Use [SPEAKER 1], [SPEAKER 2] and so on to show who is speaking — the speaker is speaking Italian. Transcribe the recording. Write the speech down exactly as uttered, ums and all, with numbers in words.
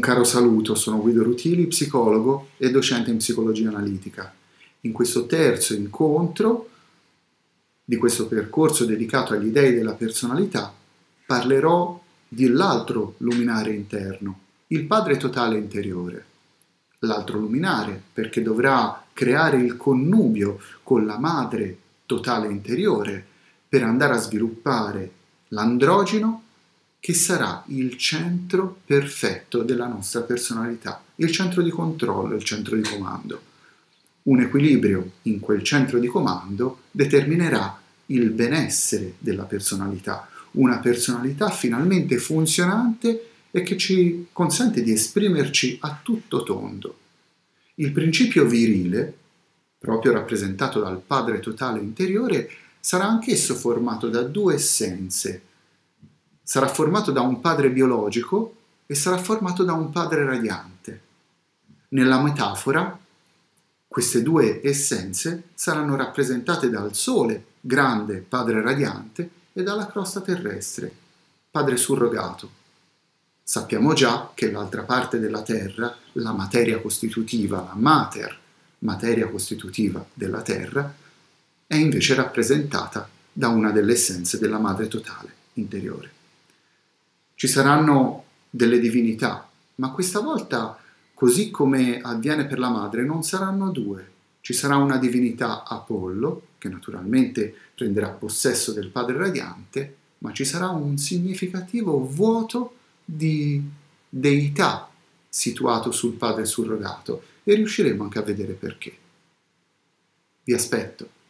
[SPEAKER 1] caro saluto, sono Guido Rutili, psicologo e docente in psicologia analitica. In questo terzo incontro di questo percorso dedicato agli dei della personalità parlerò dell'altro luminare interno, il padre totale interiore. L'altro luminare perché dovrà creare il connubio con la madre totale interiore per andare a sviluppare l'androgeno che sarà il centro perfetto della nostra personalità, il centro di controllo, il centro di comando. Un equilibrio in quel centro di comando determinerà il benessere della personalità, una personalità finalmente funzionante e che ci consente di esprimerci a tutto tondo. Il principio virile, proprio rappresentato dal padre totale interiore, sarà anch'esso formato da due essenze. Sarà formato da un padre biologico e sarà formato da un padre radiante. Nella metafora, queste due essenze saranno rappresentate dal Sole, grande padre radiante, e dalla crosta terrestre, padre surrogato. Sappiamo già che l'altra parte della Terra, la materia costitutiva, la mater, materia costitutiva della Terra, è invece rappresentata da una delle essenze della madre totale interiore. Ci saranno delle divinità, ma questa volta, così come avviene per la madre, non saranno due. Ci sarà una divinità Apollo, che naturalmente prenderà possesso del padre radiante, ma ci sarà un significativo vuoto di deità situato sul padre surrogato e riusciremo anche a vedere perché. Vi aspetto.